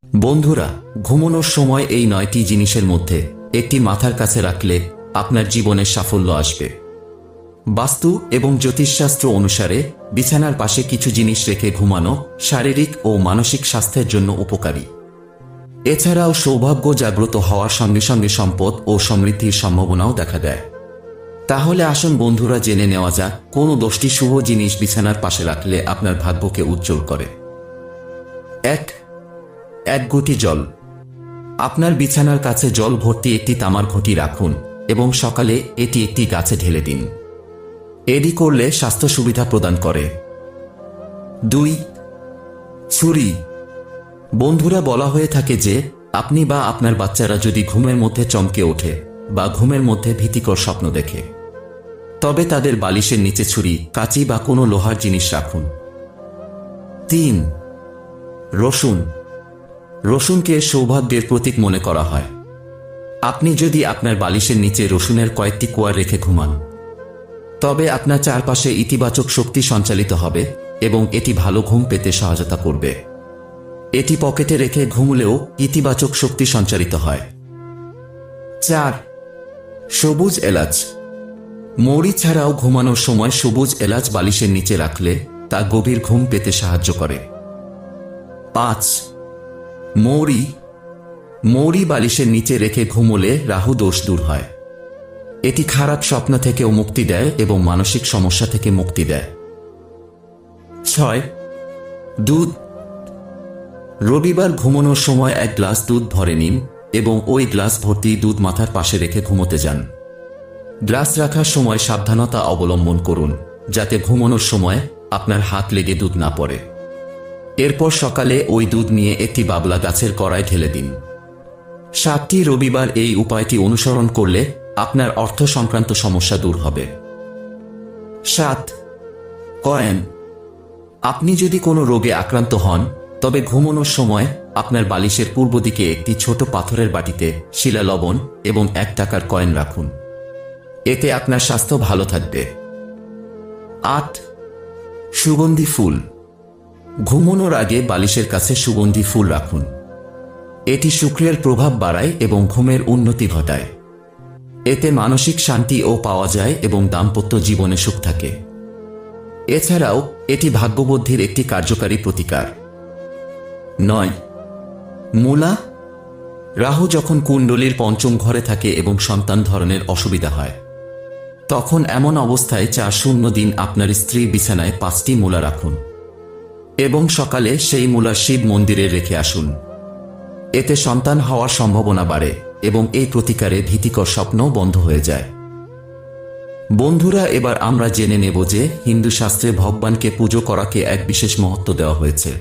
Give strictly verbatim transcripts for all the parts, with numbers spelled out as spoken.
বন্ধুরা, ঘুমানোর সময় এই নয়টি জিনিসের মধ্যে একটি মাথার কাছে রাখলে আপনার জীবনে সাফল্য আসবে। বাস্তু এবং জ্যোতিষশাস্ত্র অনুসারে বিছানার পাশে কিছু জিনিস রেখে ঘুমানো শারীরিক ও মানসিক স্বাস্থ্যের জন্য উপকারী। এছাড়াও সৌভাগ্য জাগ্রত হওয়ার সঙ্গে সঙ্গে সম্পদ ও সমৃদ্ধির সম্ভাবনাও দেখা দেয়। তাহলে আসুন বন্ধুরা, জেনে নেওয়া যাক কোন দশটি শুভ জিনিস বিছানার পাশে রাখলে আপনার ভাগ্যকে উজ্জ্বল করে। এক এক ঘটি জল। আপনার বিছানার কাছে জল ভর্তি একটি তামার ঘটি রাখুন এবং সকালে এটি একটি গাছে ঢেলে দিন। এটি করলে স্বাস্থ্য সুবিধা প্রদান করে। দুই ছুরি। বন্ধুরা, বলা হয়ে থাকে যে আপনি বা আপনার বাচ্চারা যদি ঘুমের মধ্যে চমকে ওঠে বা ঘুমের মধ্যে ভীতিকর স্বপ্ন দেখে, তবে তাদের বালিশের নিচে ছুরি, কাঁচি বা কোনো লোহার জিনিস রাখুন। তিন রসুন। রসুনকে সৌভাগ্যের প্রতীক মনে করা হয়। আপনি যদি আপনার বালিশের নিচে রসুনের কয়েকটি কোয়া রেখে ঘুমান, তবে আপনার চারপাশে ইতিবাচক শক্তি সঞ্চালিত হবে এবং এটি ভালো ঘুম পেতে সহায়তা করবে। এটি পকেটে রেখে ঘুমলেও ইতিবাচক শক্তি সঞ্চারিত হয়। চার সবুজ এলাচ। মৌরি ছাড়াও ঘুমানোর সময় সবুজ এলাচ বালিশের নিচে রাখলে তা গভীর ঘুম পেতে সাহায্য করে। পাঁচ মৌরি। মৌরি বালিশের নিচে রেখে ঘুমোলে রাহু দোষ দূর হয়। এটি খারাপ স্বপ্ন থেকেও মুক্তি দেয় এবং মানসিক সমস্যা থেকে মুক্তি দেয়। ছয় দুধ। রবিবার ঘুমানোর সময় এক গ্লাস দুধ ভরে নিন এবং ওই গ্লাস ভর্তি দুধ মাথার পাশে রেখে ঘুমোতে যান। গ্লাস রাখার সময় সাবধানতা অবলম্বন করুন যাতে ঘুমানোর সময় আপনার হাত লেগে দুধ না পড়ে। এরপর সকালে ওই দুধ নিয়ে একটি বাবলা গাছের কড়ায় ঢেলে দিন। সাতটি রবিবার এই উপায়টি অনুসরণ করলে আপনার অর্থ সংক্রান্ত সমস্যা দূর হবে। সাত কয়েন। আপনি যদি কোনো রোগে আক্রান্ত হন, তবে ঘুমানোর সময় আপনার বালিশের পূর্ব দিকে একটি ছোট পাথরের বাটিতে শিলা, লবণ এবং এক টাকার কয়েন রাখুন। এতে আপনার স্বাস্থ্য ভালো থাকবে। আট সুগন্ধি ফুল। ঘুমানোর আগে বালিশের কাছে সুগন্ধি ফুল রাখুন। এটি শুক্রের প্রভাব বাড়ায় এবং ঘুমের উন্নতি ঘটায়। এতে মানসিক শান্তিও পাওয়া যায় এবং দাম্পত্য জীবনে সুখ থাকে। এছাড়াও এটি ভাগ্যবুদ্ধির একটি কার্যকারী প্রতিকার। নয় মূলা। রাহু যখন কুণ্ডলীর পঞ্চম ঘরে থাকে এবং সন্তান ধরনের অসুবিধা হয়, তখন এমন অবস্থায় চার শূন্য দিন আপনার স্ত্রী বিছানায় পাঁচটি মূলা রাখুন এবং সকালে সেই মূলা শিব মন্দিরে রেখে আসুন। এতে সন্তান হওয়ার সম্ভাবনা বাড়ে এবং এই প্রতিকারে ভীতিকর স্বপ্ন বন্ধ হয়ে যায়। বন্ধুরা, এবার আমরা জেনে নেব যে হিন্দু শাস্ত্রে ভগবানকে পুজো করাকে এক বিশেষ মহত্ব দেওয়া হয়েছে।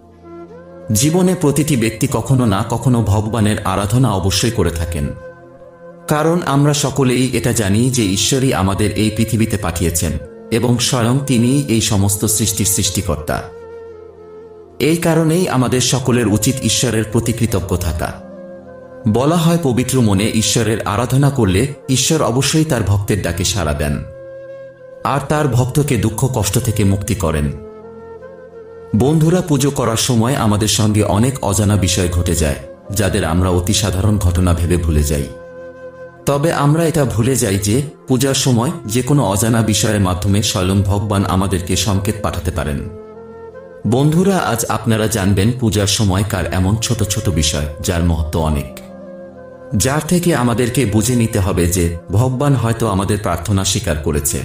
জীবনে প্রতিটি ব্যক্তি কখনো না কখনো ভগবানের আরাধনা অবশ্যই করে থাকেন, কারণ আমরা সকলেই এটা জানি যে ঈশ্বরই আমাদের এই পৃথিবীতে পাঠিয়েছেন এবং স্বয়ং তিনিই এই সমস্ত সৃষ্টির সৃষ্টিকর্তা। এই কারণেই আমাদের সকলের উচিত ঈশ্বরের প্রতি কৃতজ্ঞ থাকা। বলা হয়, পবিত্র মনে ঈশ্বরের আরাধনা করলে ঈশ্বর অবশ্যই তার ভক্তের ডাকে সাড়া দেন আর তার ভক্তকে দুঃখ কষ্ট থেকে মুক্তি করেন। বন্ধুরা, পুজো করার সময় আমাদের সঙ্গে অনেক অজানা বিষয় ঘটে যায়, যাদের আমরা অতি সাধারণ ঘটনা ভেবে ভুলে যাই। তবে আমরা এটা ভুলে যাই যে পূজার সময় যে কোনো অজানা বিষয়ের মাধ্যমে স্বয়ং ভগবান আমাদেরকে সংকেত পাঠাতে পারেন। বন্ধুরা, আজ আপনারা জানবেন পূজার সময়কার এমন ছোট ছোট বিষয় যার মহত্ব অনেক, যার থেকে আমাদেরকে বুঝে নিতে হবে যে ভগবান হয়তো আমাদের প্রার্থনা স্বীকার করেছে।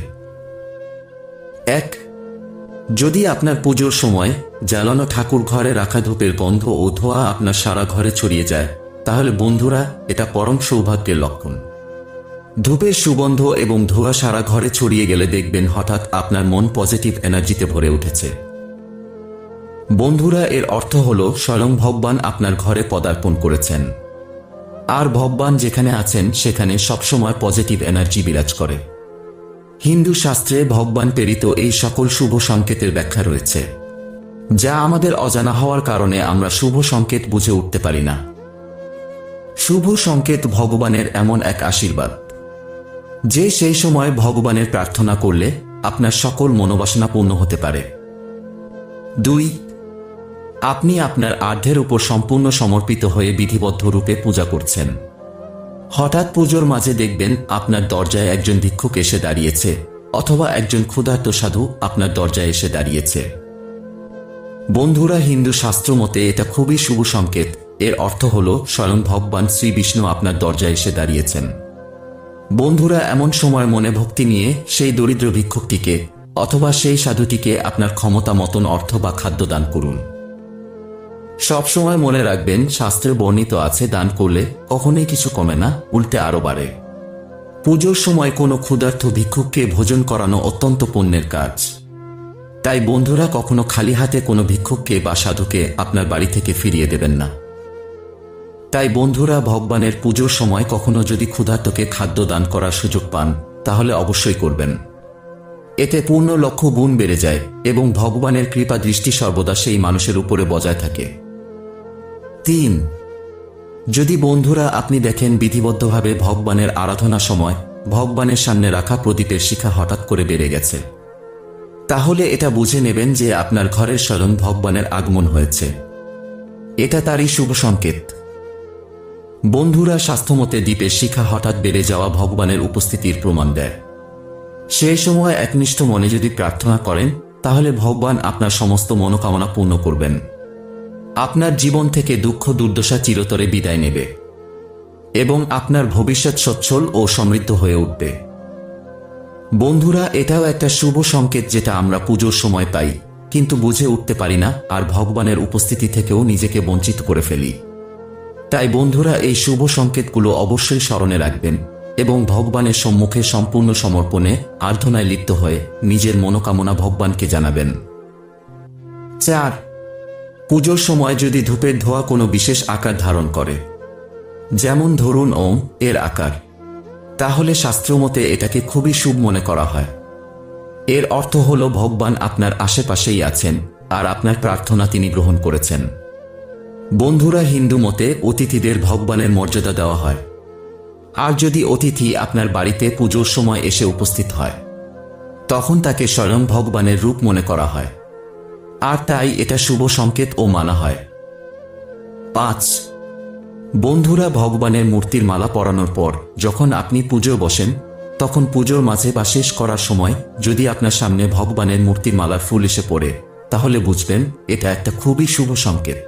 এক যদি আপনার পুজোর সময় জ্বালানো ঠাকুর ঘরে রাখা ধূপের গন্ধ ও ধোঁয়া আপনার সারা ঘরে ছড়িয়ে যায়, তাহলে বন্ধুরা, এটা পরম সৌভাগ্যের লক্ষণ। ধূপের সুগন্ধ এবং ধোঁয়া সারা ঘরে ছড়িয়ে গেলে দেখবেন হঠাৎ আপনার মন পজিটিভ এনার্জিতে ভরে উঠেছে। বন্ধুরা, এর অর্থ হল স্বয়ং ভগবান আপনার ঘরে পদার্পণ করেছেন, আর ভগবান যেখানে আছেন সেখানে সবসময় পজিটিভ এনার্জি বিরাজ করে। হিন্দু শাস্ত্রে ভগবান প্রেরিত এই সকল শুভ সংকেতের ব্যাখ্যা রয়েছে, যা আমাদের অজানা হওয়ার কারণে আমরা শুভ সংকেত বুঝে উঠতে পারি না। শুভ সংকেত ভগবানের এমন এক আশীর্বাদ যে সেই সময় ভগবানের প্রার্থনা করলে আপনার সকল মনোবাসনা পূর্ণ হতে পারে। দুই আপনি আপনার আর্ধের উপর সম্পূর্ণ সমর্পিত হয়ে বিধিবদ্ধ রূপে পূজা করছেন। হঠাৎ পুজোর মাঝে দেখবেন আপনার দরজায় একজন ভিক্ষুক এসে দাঁড়িয়েছে, অথবা একজন ক্ষুধার্ত সাধু আপনার দরজায় এসে দাঁড়িয়েছে। বন্ধুরা, হিন্দু শাস্ত্র মতে এটা খুবই শুভ সংকেত। এর অর্থ হল স্বয়ং ভগবান শ্রী বিষ্ণু আপনার দরজায় এসে দাঁড়িয়েছেন। বন্ধুরা, এমন সময় মনে ভক্তি নিয়ে সেই দরিদ্র ভিক্ষুকটিকে অথবা সেই সাধুটিকে আপনার ক্ষমতা মতন অর্থ বা খাদ্য দান করুন। সবসময় মনে রাখবেন, শাস্ত্রে বর্ণিত আছে দান করলে কখনোই কিছু কমে না, উল্টে আরো বাড়ে। পুজোর সময় কোনো ক্ষুধার্ত ভিক্ষুককে ভোজন করানো অত্যন্ত পুণ্যের কাজ। তাই বন্ধুরা, কখনো খালি হাতে কোনো ভিক্ষুককে বা সাধুকে আপনার বাড়ি থেকে ফিরিয়ে দেবেন না। তাই বন্ধুরা, ভগবানের পুজোর সময় কখনো যদি ক্ষুধার্তকে খাদ্য দান করার সুযোগ পান, তাহলে অবশ্যই করবেন। এতে পূর্ণ লক্ষ গুণ বেড়ে যায় এবং ভগবানের কৃপা দৃষ্টি সর্বদা সেই মানুষের উপরে বজায় থাকে। তিন, যদি বন্ধুরা আপনি দেখেন বিধিবদ্ধভাবে ভগবানের আরাধনা সময় ভগবানের সামনে রাখা প্রদীপের শিখা হঠাৎ করে বেড়ে গেছে, তাহলে এটা বুঝে নেবেন যে আপনার ঘরের স্বয়ং ভগবানের আগমন হয়েছে। এটা তারই শুভ সংকেত। বন্ধুরা, স্বাস্থ্যমতে দ্বীপের শিখা হঠাৎ বেড়ে যাওয়া ভগবানের উপস্থিতির প্রমাণ দেয়। সেই সময় একনিষ্ঠ মনে যদি প্রার্থনা করেন, তাহলে ভগবান আপনার সমস্ত মনোকামনা পূর্ণ করবেন। আপনার জীবন থেকে দুঃখ দুর্দশা চিরতরে বিদায় নেবে এবং আপনার ভবিষ্যৎ সচ্ছল ও সমৃদ্ধ হয়ে উঠবে। বন্ধুরা, এটাও একটা শুভ সংকেত যেটা আমরা পুজোর সময় পাই, কিন্তু বুঝে উঠতে পারি না আর ভগবানের উপস্থিতি থেকেও নিজেকে বঞ্চিত করে ফেলি। তাই বন্ধুরা, এই শুভ সংকেতগুলো অবশ্যই স্মরণে রাখবেন এবং ভগবানের সম্মুখে সম্পূর্ণ সমর্পণে আরাধনায় লিপ্ত হয়ে নিজের মনোকামনা ভগবানকে জানাবেন। চার, পুজোর সময় যদি ধূপের ধোঁয়া কোনো বিশেষ আকার ধারণ করে, যেমন ধরুন ওম এর আকার, তাহলে শাস্ত্রমতে এটাকে খুবই শুভ মনে করা হয়। এর অর্থ হল ভগবান আপনার আশেপাশেই আছেন আর আপনার প্রার্থনা তিনি গ্রহণ করেছেন। বন্ধুরা, হিন্দু মতে অতিথিদের ভগবানের মর্যাদা দেওয়া হয়। আর যদি অতিথি আপনার বাড়িতে পুজোর সময় এসে উপস্থিত হয়, তখন তাকে স্বয়ং ভগবানের রূপ মনে করা হয়, আর তাই এটা শুভ সংকেত ও মানা হয়। পাঁচ, বন্ধুরা, ভগবানের মূর্তির মালা পরানোর পর যখন আপনি পুজোয় বসেন, তখন পুজোর মাঝে বা শেষ করার সময় যদি আপনার সামনে ভগবানের মূর্তির মালার ফুল এসে পড়ে, তাহলে বুঝবেন এটা একটা খুবই শুভ সংকেত।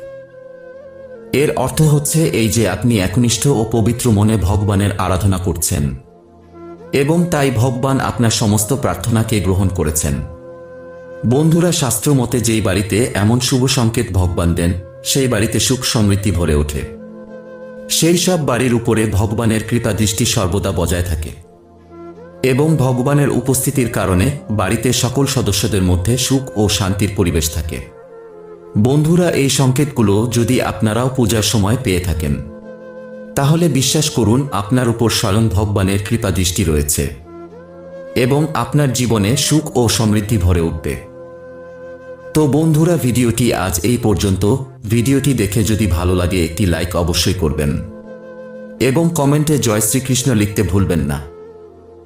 এর অর্থ হচ্ছে এই যে আপনি একনিষ্ঠ ও পবিত্র মনে ভগবানের আরাধনা করছেন এবং তাই ভগবান আপনার সমস্ত প্রার্থনাকে গ্রহণ করেছেন। বন্ধুরা, শাস্ত্র মতে যেই বাড়িতে এমন শুভ সংকেত ভগবান দেন, সেই বাড়িতে সুখ সমৃদ্ধি ভরে ওঠে। সেই সব বাড়ির উপরে ভগবানের কৃপা দৃষ্টি সর্বদা বজায় থাকে এবং ভগবানের উপস্থিতির কারণে বাড়িতে সকল সদস্যদের মধ্যে সুখ ও শান্তির পরিবেশ থাকে। বন্ধুরা, এই সংকেতগুলো যদি আপনারাও পূজার সময় পেয়ে থাকেন, তাহলে বিশ্বাস করুন আপনার উপর স্বয়ং ভগবানের কৃপা দৃষ্টি রয়েছে এবং আপনার জীবনে সুখ ও সমৃদ্ধি ভরে উঠবে। তো বন্ধুরা, ভিডিওটি আজ এই পর্যন্ত। ভিডিওটি দেখে যদি ভালো লাগে একটি লাইক অবশ্যই করবেন এবং কমেন্টে জয় শ্রীকৃষ্ণ লিখতে ভুলবেন না।